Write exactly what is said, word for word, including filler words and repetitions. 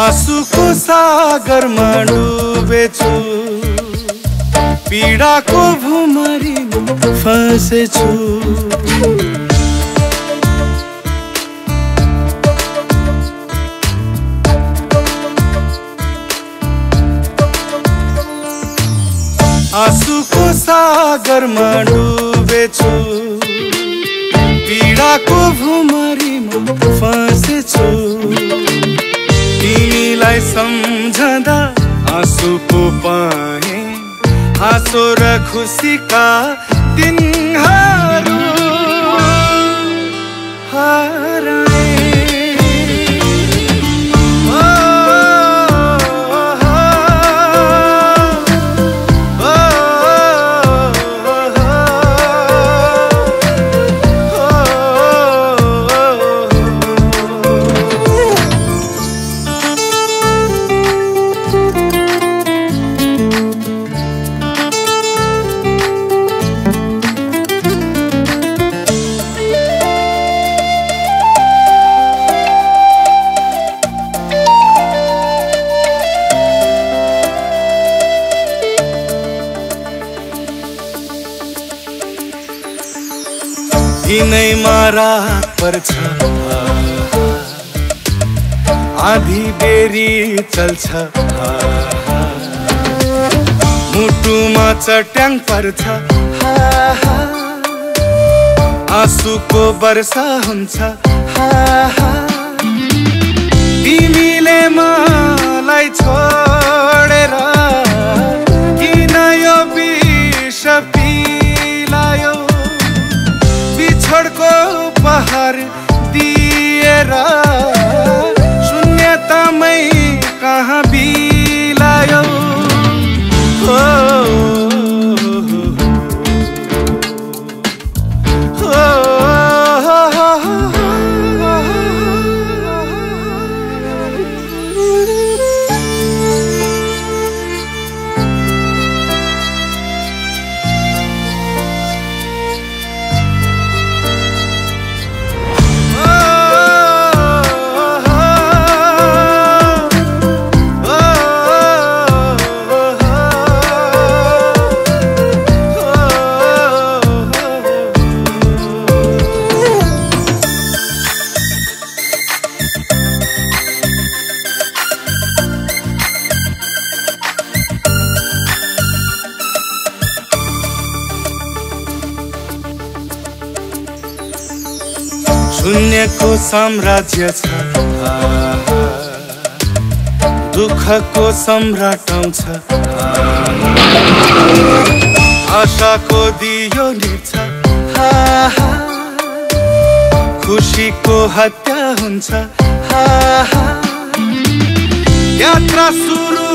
आँसुको सागरमा डुबेछु, पीडाको भुमरीमा फसेछु। आँसुको सागरमा डुबेछु, पीडाको भुमरीमा फसेछु। तिमीलाई सम्झँदा आँसु पो पाएँ, हाँसो र खुसीका दिनहरू हराएँ। दिनैमा रात पर्छ, आधी बेरी चल्छ, मुटुमा चट्याङ पर्छ, आँसुको वर्षा हुन्छ। तिमीले मलाई छोडेर किन यो विष पिलायो, बिछोडको उपहार दिएर शून्यतामै कहाँ बिलायो। हो शून्यको साम्राज्य छ, दुःखको सम्राट आउँछ, आशाको दियो निभ्छ, खुसीको हत्या हुन्छ। यात्रा सुरु